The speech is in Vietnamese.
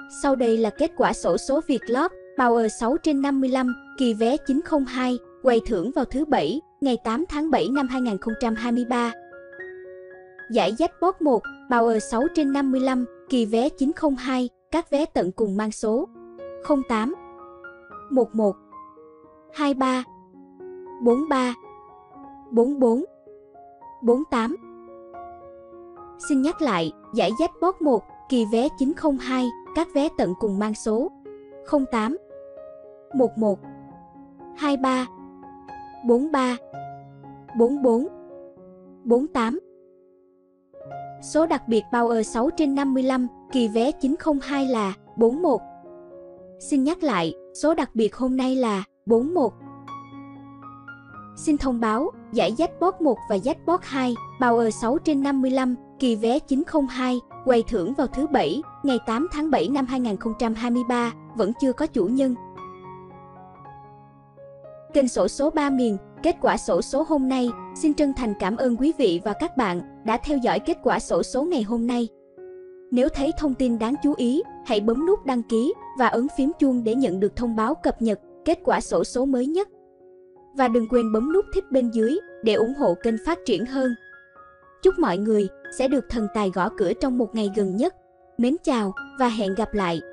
Sau đây là kết quả xổ số Vietlott Power 6/55, kỳ vé 902, quay thưởng vào thứ Bảy, ngày 8 tháng 7 năm 2023. Giải Jackpot 1, Power 6/55, kỳ vé 902, các vé tận cùng mang số 08, 11, 23, 43, 44, 48. Xin nhắc lại, giải Jackpot 1, kỳ vé 902, các vé tận cùng mang số 08, 11, 23, 43, 44, 48. Số đặc biệt Power 6/55, kỳ vé 902 là 41. Xin nhắc lại, số đặc biệt hôm nay là 41. Xin thông báo, giải Jackpot 1 và Jackpot 2, Power 6/55, kỳ vé 902, quay thưởng vào thứ Bảy, ngày 8 tháng 7 năm 2023, vẫn chưa có chủ nhân. Kênh xổ số 3 miền, kết quả xổ số hôm nay. Xin chân thành cảm ơn quý vị và các bạn đã theo dõi kết quả xổ số ngày hôm nay. Nếu thấy thông tin đáng chú ý, hãy bấm nút đăng ký và ấn phím chuông để nhận được thông báo cập nhật kết quả xổ số mới nhất. Và đừng quên bấm nút thích bên dưới để ủng hộ kênh phát triển hơn. Chúc mọi người sẽ được thần tài gõ cửa trong một ngày gần nhất. Mến chào và hẹn gặp lại.